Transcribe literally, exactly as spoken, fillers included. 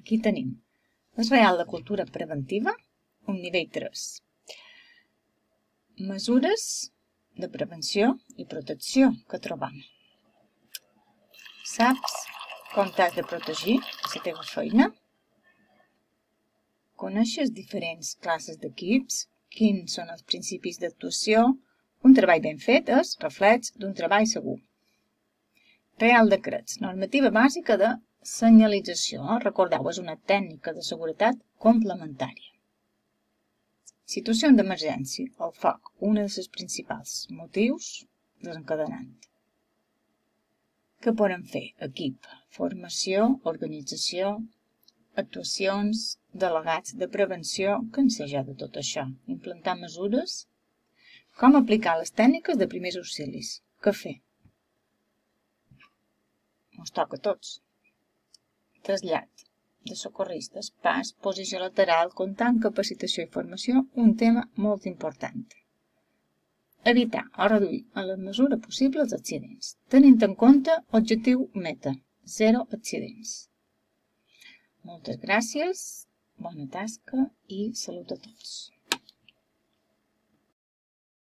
Aquí tenim el Real de Cultura Preventiva, un nivell tres. Mesures de prevenció i protecció que trobam. Saps com t'has de protegir a la teva feina? Coneixes diferents classes d'equips? Quins són els principis d'actuació? Un treball ben fet és reflex d'un treball segur. Real Decrets, normativa bàsica de senyalització. Recordeu, és una tècnica de seguretat complementària. Situació d'emergència, el foc, un dels principals motius desencadenant. Què podem fer? Equip, formació, organització, actuacions, delegats de prevenció, què en sé jo de tot això? Implantar mesures? Com aplicar les tècniques de primers auxilis? Què fer? Ens toca a tots. Trasllat de socorristes, pas, posició lateral, comptar amb capacitació i formació, un tema molt important. Evitar o reduir en la mesura possible els accidents, tenint en compte objectiu meta, zero accidents. Moltes gràcies, bona tasca i salut a tots.